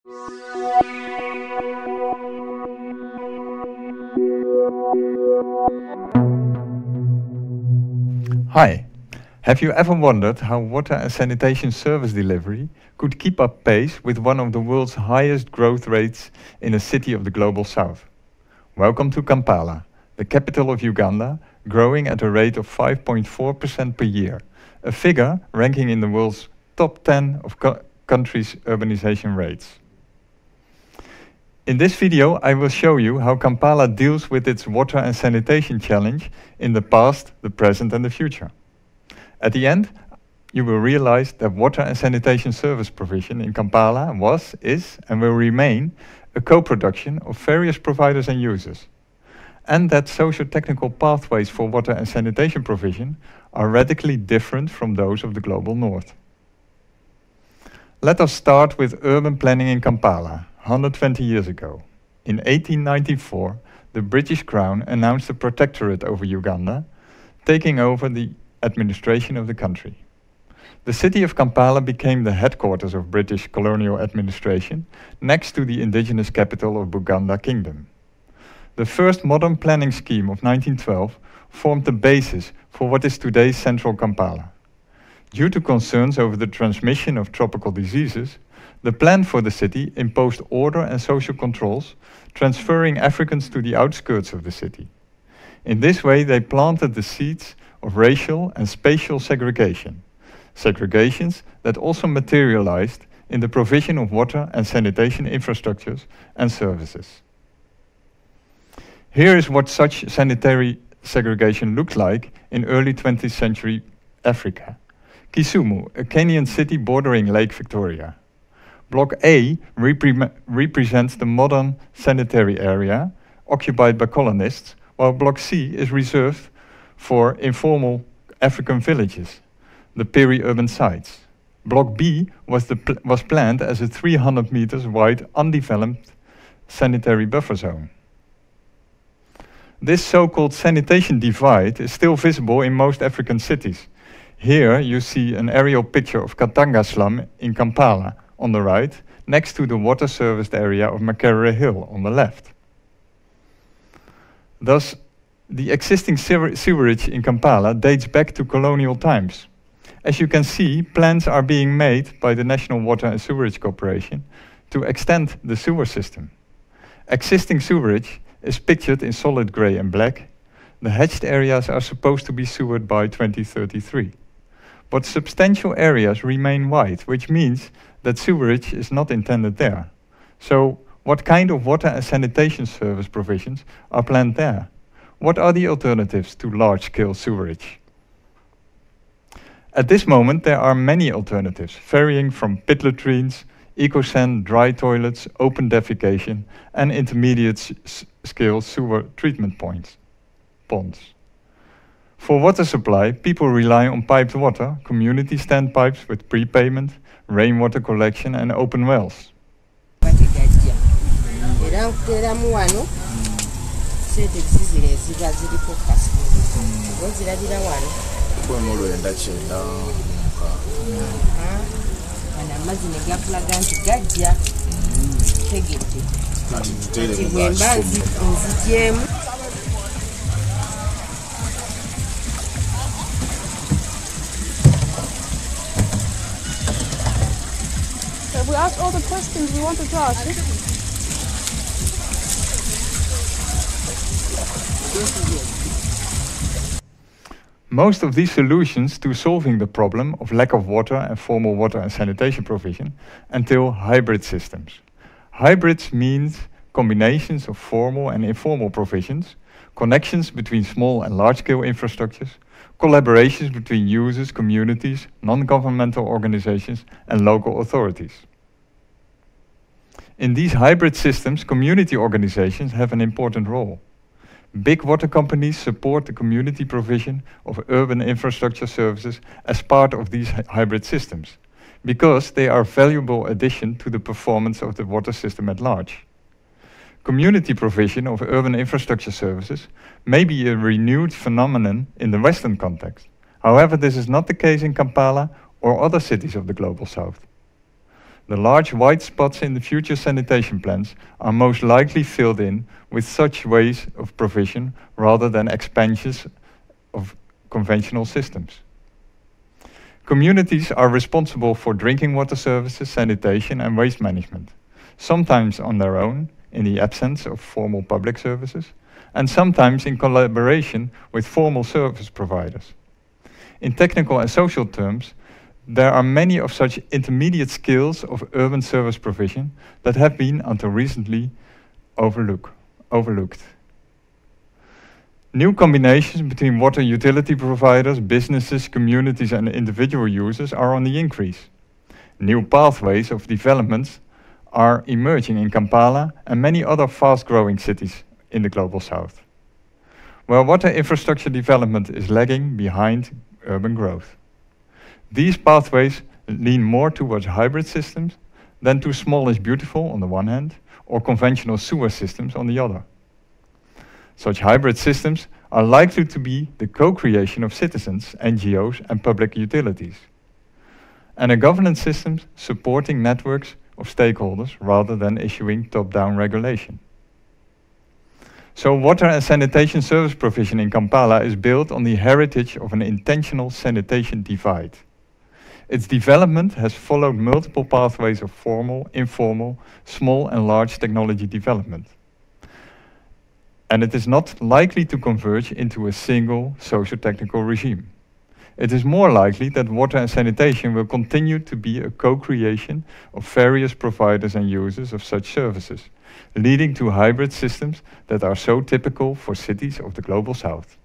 Hi, have you ever wondered how water and sanitation service delivery could keep up pace with one of the world's highest growth rates in a city of the global south? Welcome to Kampala, the capital of Uganda, growing at a rate of 5.4% per year, a figure ranking in the world's top 10 of countries' urbanization rates. In this video, I will show you how Kampala deals with its water and sanitation challenge in the past, the present and the future. At the end, you will realize that water and sanitation service provision in Kampala was, is and will remain a co-production of various providers and users, and that socio-technical pathways for water and sanitation provision are radically different from those of the global north. Let us start with urban planning in Kampala. 120 years ago, in 1894, the British Crown announced a protectorate over Uganda, taking over the administration of the country. The city of Kampala became the headquarters of British colonial administration, next to the indigenous capital of Buganda Kingdom. The first modern planning scheme of 1912 formed the basis for what is today's central Kampala. Due to concerns over the transmission of tropical diseases, the plan for the city imposed order and social controls, transferring Africans to the outskirts of the city. In this way, they planted the seeds of racial and spatial segregation, segregations that also materialized in the provision of water and sanitation infrastructures and services. Here is what such sanitary segregation looked like in early 20th century Africa. Kisumu, a Kenyan city bordering Lake Victoria. Block A represents the modern sanitary area occupied by colonists, while Block C is reserved for informal African villages, the peri-urban sites. Block B was planned as a 300 meters wide undeveloped sanitary buffer zone. This so-called sanitation divide is still visible in most African cities. Here you see an aerial picture of Katanga slum in Kampala, on the right, next to the water-serviced area of Makerere Hill on the left. Thus, the existing sewerage in Kampala dates back to colonial times. As you can see, plans are being made by the National Water and Sewerage Corporation to extend the sewer system. Existing sewerage is pictured in solid grey and black. The hatched areas are supposed to be sewered by 2033. But substantial areas remain white, which means that sewerage is not intended there. So, what kind of water and sanitation service provisions are planned there? What are the alternatives to large-scale sewerage? At this moment, there are many alternatives, varying from pit latrines, eco-sand, dry toilets, open defecation, and intermediate-scale sewer treatment ponds. For water supply, people rely on piped water, community standpipes with prepayment, rainwater collection and open wells. We asked all the questions we wanted to ask. Most of these solutions to solving the problem of lack of water and formal water and sanitation provision entail hybrid systems. Hybrids means combinations of formal and informal provisions, connections between small and large-scale infrastructures, collaborations between users, communities, non-governmental organizations, and local authorities. In these hybrid systems, community organizations have an important role. Big water companies support the community provision of urban infrastructure services as part of these hybrid systems, because they are a valuable addition to the performance of the water system at large. Community provision of urban infrastructure services may be a renewed phenomenon in the Western context. However, this is not the case in Kampala or other cities of the Global South. The large white spots in the future sanitation plans are most likely filled in with such ways of provision rather than expansions of conventional systems. Communities are responsible for drinking water services, sanitation and waste management, sometimes on their own in the absence of formal public services, and sometimes in collaboration with formal service providers. In technical and social terms, there are many of such intermediate skills of urban service provision that have been until recently overlooked. New combinations between water utility providers, businesses, communities and individual users are on the increase. New pathways of developments are emerging in Kampala and many other fast-growing cities in the Global South, where water infrastructure development is lagging behind urban growth. These pathways lean more towards hybrid systems than to small is beautiful on the one hand, or conventional sewer systems on the other. Such hybrid systems are likely to be the co-creation of citizens, NGOs and public utilities, and a governance system supporting networks of stakeholders rather than issuing top-down regulation. So water and sanitation service provision in Kampala is built on the heritage of an intentional sanitation divide. Its development has followed multiple pathways of formal, informal, small and large technology development. And it is not likely to converge into a single socio-technical regime. It is more likely that water and sanitation will continue to be a co-creation of various providers and users of such services, leading to hybrid systems that are so typical for cities of the Global South.